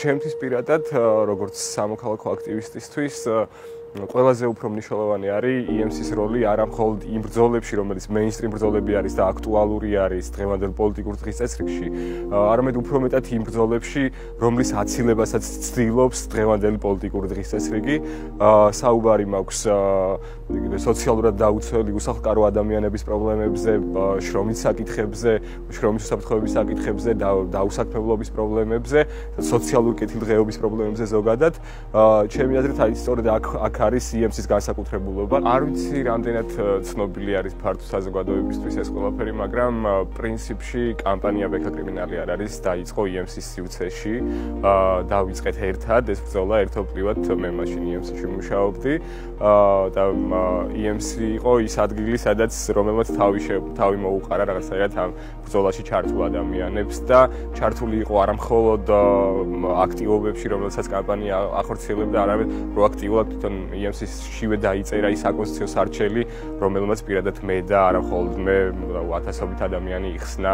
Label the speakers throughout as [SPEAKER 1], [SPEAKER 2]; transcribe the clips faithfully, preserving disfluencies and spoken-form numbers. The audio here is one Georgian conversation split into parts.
[SPEAKER 1] ჩემთვის პირადად, როგორც სამოქალაქო აქტივისტისთვის, ყველაზე უფრო მნიშვნელოვანი არის ი ემ სის როლი არა მხოლოდ იმ ბრძოლებში, რომელიც მეინსტრიმ ბრძოლები არის და აქტუალური არის დღევანდელ პოლიტიკურ დღის წესრიგში, არამედ უფრო მეტად იმ ბრძოლებში, რომლის აცილებასაც ცდილობს დღევანდელი პოლიტიკური დღის წესრიგი. საუბარი მაქვს სოციალურად დაუცველი უსახლკარო ადამიანების პრობლემებზე, შრომის საკითხებზე, შრომის უსაფრთხოების საკითხებზე, დაუსაქმებლობის პრობლემებზე, სოციალური კეთილდღეობის პრობლემებზე ზოგადად. ჩემი აზრით, აი სწორედ აქ აქ არის ი ემ სის განსაკუთრებულობა. არ ვიცი, რამდენად ცნობილი არის ფართო საზოგადოებისთვის ეს ყველაფერი, მაგრამ პრინციპში კამპანია ბექა კრიმინალი არ არის, დაიწყო ი ემ სის სივრცეში. დავიწყეთ ერთად ეს ბრძოლა, ერთობლივად მე მაშინ ი ემ სში მუშაობდი და ი ემ სი იყო ის ადგილი, სადაც რომელმაც თავი თავი მოუყარა რაღაცაირად ამ ბრძოლაში ჩართულ ადამიანებს და ჩართული იყო არა მხოლოდ აქტივობებში, რომელსაც კამპანია ახორციელებდა, არამედ პროაქტიულად თვითონ ი ემ სის-შივე დაიწერა ის საკონსტიტუციო სარჩელი, რომელმაც პირადად მე და არა მხოლოდ მე, ათასობით ადამიანი იხსნა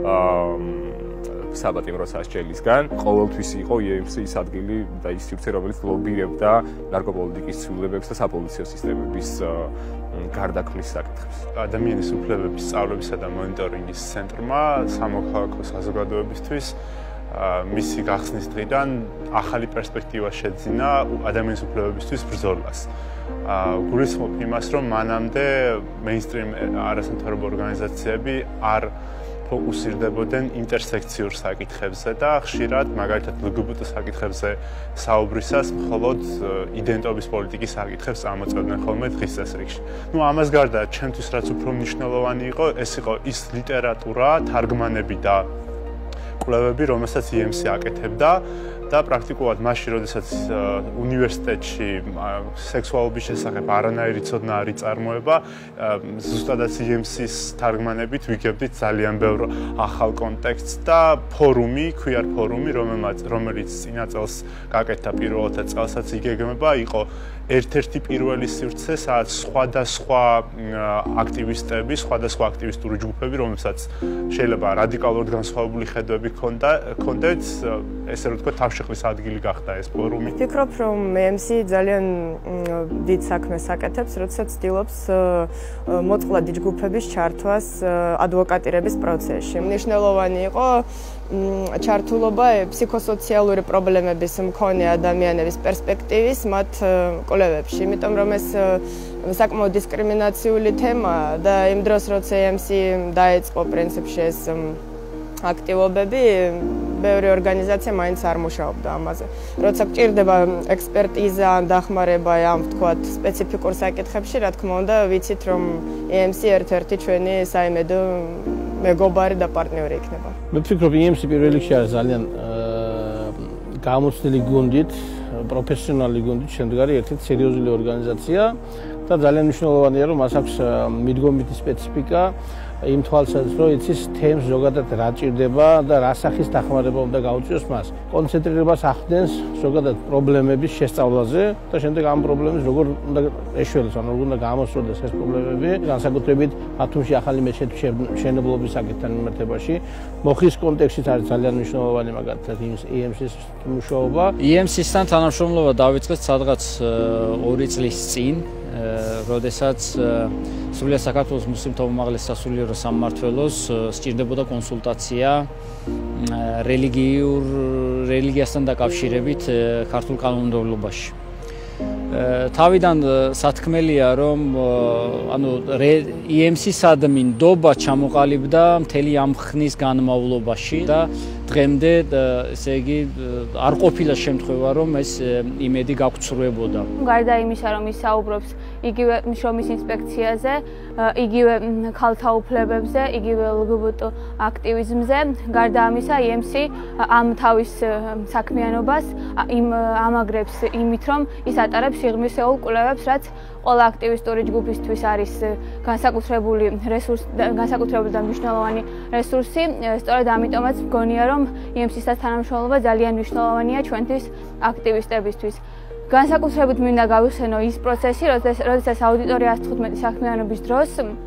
[SPEAKER 1] საბატიმრო სასჯელისგან. ყოველთვის იყო ი ემ სი ის ადგილი და ის სივრცე, რომელიც ლობირებდა ნარკოპოლიტიკის ცვლილებებს და საპოლიციო სისტემების გარდაქმნის საკითხებს.
[SPEAKER 2] ადამიანის უფლებების სწავლებისა და მონიტორინგის ცენტრმა სამოქალაქო საზოგადოებისთვის მისი გახსნის დღიდან ახალი პერსპექტივა შეძინა ადამიანის უფლებებისთვის ბრძოლას. გულისხმობ იმას, რომ მანამდე მეინსტრიმ არასამთავრობო ორგანიზაციები არ ფოკუსირდებოდნენ ინტერსექციურ საკითხებზე და ხშირად, მაგალითად ლ გი ბი ტი საკითხებზე საუბრისას მხოლოდ იდენტობის პოლიტიკის საკითხებს წამოწევდნენ ხოლმე დღის წესრიგში. ნუ ამას გარდა, ჩემთვის რაც უფრო მნიშვნელოვანი იყო, ეს იყო ის ლიტერატურა, თარგმანები და კვლევები, რომელსაც ი ემ სი აკეთებდა და პრაქტიკულად მაშინ, როდესაც უნივერსიტეტში სექსუალობის შესახებ არანაირი ცოდნა არ იწარმოება, ზუსტადაც ი ემ სის თარგმანებით ვიგებდით ძალიან ბევრ ახალ კონტექსტს და ფორუმი, ქვიარ ფორუმი, რომელიც წინა წელს გაკეთდა პირველად წელსაც იგეგმება, იყო ერთ-ერთი პირველი სივრცე, სადაც სხვადასხვა აქტივისტები, სხვადასხვა აქტივისტური ჯგუფები, რომელსაც შეიძლება რადიკალურად განსხვავებული ხედვები ჰქონდეთ, ესე რომ ვთქვათ, თავშეყრის ადგილი გახდა ეს ფორუმი.
[SPEAKER 3] ვფიქრობ, რომ ი ემ სი ძალიან დიდ საქმეს აკეთებს, როდესაც ცდილობს მოწყვლადი ჯგუფების ჩართვას ადვოკატირების პროცესში. მნიშვნელოვანი იყო ჩართულობა ფსიქოსოციალური პრობლემების მქონე ადამიანების პერსპექტივის მათ კვლევებში, იმიტომ რომ ეს საკმაოდ დისკრიმინაციული თემაა და იმ დროს, როცა ი ემ სი დაეწყო პრინციპში ეს აქტივობები, ბევრი ორგანიზაცია მაინც არ მუშაობდა ამაზე. როცა გჭირდება ექსპერტიზა, დახმარება ამ ვთქვათ სპეციფიკურ საკითხებში, რა თქმა უნდა, ვიცით რომ ი ემ სი ერთ-ერთი ჩვენი საიმედო მეგობარი და პარტნიორი იქნება.
[SPEAKER 4] მე ვფიქრობ, ი ემ სი პირველ რიგში არის ძალიან გამოცდილი გუნდით, პროფესიონალი გუნდით შემდგარი ერთ-ერთი სერიოზული ორგანიზაცია და ძალიან მნიშვნელოვანია, რომ მას აქვს მიდგომითი სპეციფიკა იმ თვალსაზრისით, რომ იცის თემს ზოგადად რა ჭირდება და რა სახის დახმარება უნდა გაუწიოს მას. კონცენტრირებას ახდენს ზოგადად პრობლემების შესწავლაზე და შემდეგ ამ პრობლემებს როგორ უნდა ეშველოს, ანუ როგორ უნდა გამოსწორდეს ეს პრობლემები, განსაკუთრებით ბათუმში ახალი მეჩეთის მშენებლობის საკითხთან მიმართებაში. მოხის კონტექსტით არის ძალიან მნიშვნელოვანი მაგალითად ი ემ სის მუშაობა.
[SPEAKER 5] ი ემ სისთან თანამშრომლობა დავიწყეთ სადღაც ორი წლის წინ, როდესაც სრულიად საქართველოს მუსლიმთა უმაღლეს სასულიერო სამმართველოს სჭირდებოდა კონსულტაცია რელიგიურ რელიგიასთან დაკავშირებით ქართულ კანონმდებლობაში. თავიდან სათქმელია, რომ ანუ ი ემ სისადმი ნდობა ჩამოყალიბდა მთელი ამ ხნის განმავლობაში და დღემდე ესე იგი არ ყოფილა შემთხვევა, რომ ეს იმედი გაგწრუებოდა.
[SPEAKER 6] გარდა იმისა, რომ ის საუბრობს იგივე შრომის ინსპექციაზე, იგივე ქალთა უფლებებზე, იგივე ლ გი ბი ტი აქტივიზმზე, გარდა ამისა, ი ემ სი ამ თავის საქმიანობას ამაგრებს იმით, რომ ის ატარებს სიღრმისეულ კვლევებს, რაც ყველა აქტივისტური ჯგუფისთვის არის განსაკუთრებული რესურსი, განსაკუთრებული და მნიშვნელოვანი რესურსი. სწორედ ამიტომაც მგონია, რომ ი ემ სისთან თანამშრომლობა ძალიან მნიშვნელოვანია ჩვენთვის აქტივისტებისთვის. განსაკუთრებით მინდა გავიხსენო ის პროცესი, როდესაც აუდიტორია ათს თხუთმეტი საქმიანობის დროს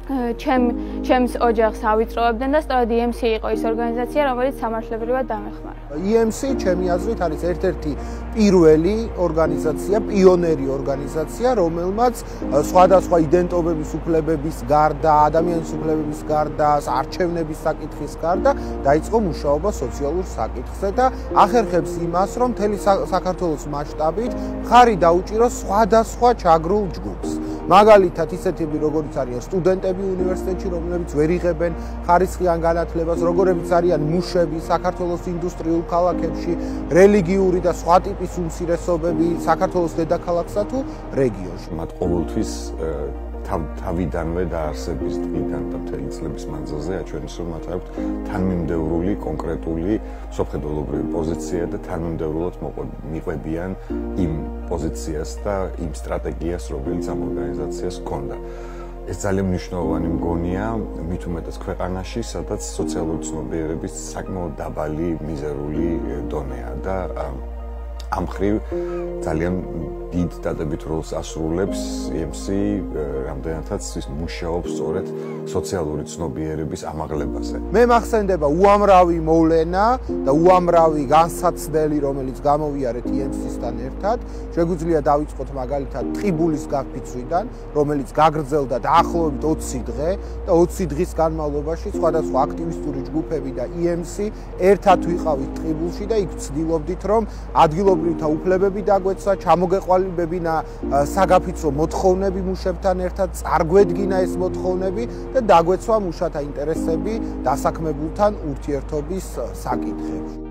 [SPEAKER 6] ჩემ ჩემს ოჯახს ავიწროებდნენ და სწორედ ი ემ სი იყო ის ორგანიზაცია, რომელიც სამართლებრივად დამეხმარა.
[SPEAKER 7] ი ემ სი ჩემი აზრით არის ერთ-ერთი პირველი ორგანიზაცია, პიონერი ორგანიზაცია, რომელმაც სხვადასხვა იდენტობების უფლებების გარდა, ადამიანის უფლებების გარდა, არჩევნების საკითხის გარდა დაიწყო მუშაობა სოციალურ საკითხზე და ახერხებს იმას, რომ მთელი საქართველოს მასშტაბით მხარი დაუჭიროს სხვადასხვა ჩაგრულ ჯგუფს. მაგალითად, ისეთები როგორიც არიან სტუდენტები უნივერსიტეტში, რომლებიც ვერ იღებენ ხარისხიან განათლებას, როგორებიც არიან მუშები საქართველოს ინდუსტრიულ ქალაქებში, რელიგიური და სხვა ტიპის უმცირესობები საქართველოს დედაქალაქსა თუ რეგიონში.
[SPEAKER 8] მათ ყოველთვის თავიდანვე დაარსების დღიდან და მთელი წლების მანძილზე აჩვენეს, რომ მათ აქვთ თანმიმდევრული, კონკრეტული სოფხედველობრივი პოზიცია და თანმიმდევრულად მიყვებიან იმ პოზიციას და იმ სტრატეგიას, რომელიც ამ ორგანიზაციას ჰქონდა. ეს ძალიან მნიშვნელოვანი მგონია, მით უმეტეს ქვეყანაში, სადაც სოციალური ცნობიერების საკმაოდ დაბალი მიზერული დონეა და ამ მხრივ ძალიან დიდ დადებით როლს ასრულებს ი ემ სი, რამდენადაც ის მუშაობს სწორედ სოციალური ცნობიერების ამაღლებაზე.
[SPEAKER 7] მე მახსენდება უამრავი მოვლენა და უამრავი განსაცდელი, რომელიც გამოვიარეთ ი ემ სი-სთან ერთად. შეგვიძლია დავიწყოთ მაგალითად ტყიბულის გაფიცვიდან, რომელიც გაგრძელდა დაახლოებით ოცი დღე და ოცი დღის განმავლობაში სხვადასხვა აქტივისტური ჯგუფები და ი ემ სი ერთად ვიყავით ტყიბულში და იქ ვცდილობდით, რომ ადგილობრივთა უფლებები დაგვეცა, ჩამოგეყალიბებინა საგაფიცვო მოთხოვნები მუშებთან ერთად, წარგვედგინა ეს მოთხოვნები და დაგვეცვა მუშათა ინტერესები დასაქმებულთან ურთიერთობის საკითხებში.